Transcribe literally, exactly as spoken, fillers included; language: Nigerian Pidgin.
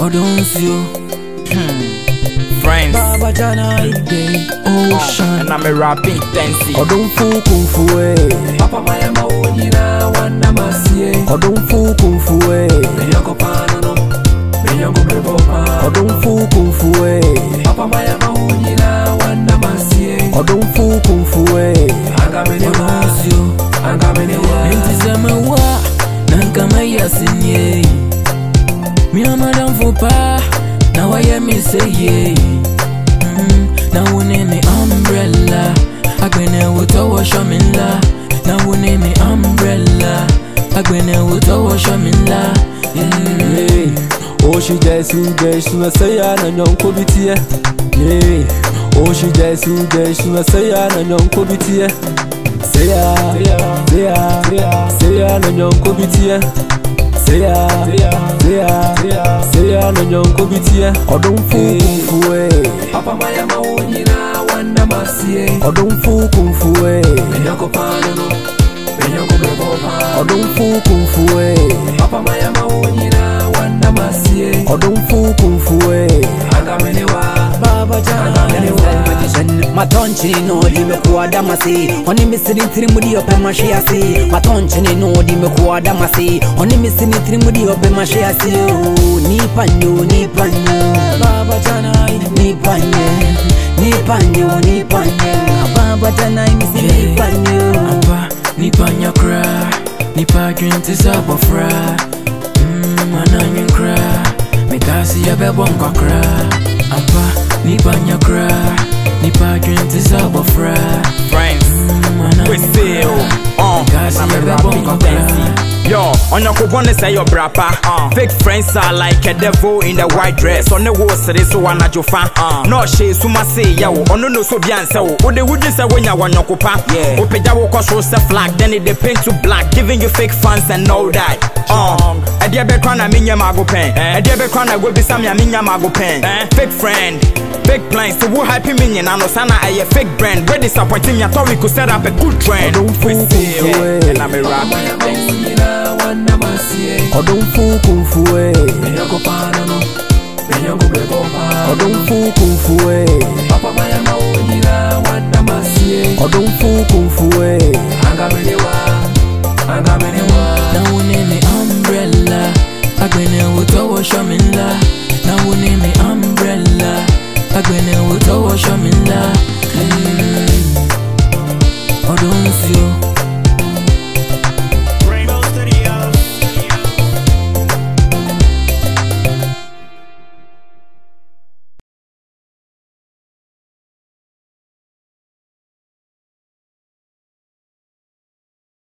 Odoncio. Hmm. Friends. Baba Jana Ide. Ocean. And I'm a rapping tensi. Odonfu Kung Fu eh. Papa Maya Maunina Wanda Masie. Odonfu Kung Fu eh. Menyako Pano. Menyako Bebopa. Odonfu Kung Fu eh. Papa Maya Maunina Wanda Masie. Odonfu Kung Fu eh. Angamene Wasio. Angamene Wa. Intisema wa. Nankama yasinye. Mi amadam fupa. Now I am me say yeah. Mm, now we name me umbrella. I been there with our shamilla. Now we name me umbrella. I been there with our shamilla. Yeah. Oh she jesu jesu I say ya na nyonko bitie. Yeah. Oh she jesu jesu I say ya na nyonko bitie. Say ya, say ya, say ya, say ya na nyonko bitie. Say ya, say ya, say ya, say ya na nyonko bitie. Odonfu Kung Fu eh. Papa Maya Maunina Wanda Masie. Odonfu Kung Fu eh. Menyako Pano. Menyako Bebopa. Odonfu Kung Fu eh. Papa Maya Maunina Wanda Masie. Odonfu Kung Fu eh. Angamene Wa. Baba Jana. Angamene Wa. Matonchi no di me kuada masi. Oni misiri trimudi ope mashi asi. Matonchi no di me kuada masi. Oni misiri trimudi ope mashi asi. Ni panyo, ni panyo. Baba Jana. Ni panyo, ni panyo, ni panyo. Baba Jana misiri ni panyo. Apa, ni panya kra. Ni pa dream to sabofra. Mmm, mananyin kra. Me kasi ya bebon kwa kra. Apa, ni panya kra. Ni pa dream to sabofra. Friends. We say oh, I'm a rapping tensi. Yo, on your coupon say your brapa. Uh. Fake friends are like a devil in the white dress. On the wall, so this one at your fan. Uh. No shade, so must say, yo, on no so bien so. What they would say when you want your copa? Yeah. Open your cross the flag, then it paint to black, giving you fake fans and all that. Um, a dear background, I mean your mago pen. A dear background, I will be some yamin mago pen. Fake friend. Fake plans to who happy minion and Osana a fake brand. Where disappointing you thought we could set up a good trend. And I'm a rapping tensi. Odonfu Kung Fu eh. Menyako Pano. Menyako Bebopa. Odonfu Kung Fu eh. Papa Maya Maunina Wanda Masie. Odonfu Kung Fu eh. Angamene Wa. Angamene Wa. Now we name me umbrella. I been there with our shamilla. Now we name me umbrella. I been there with our shamilla. Odoncio.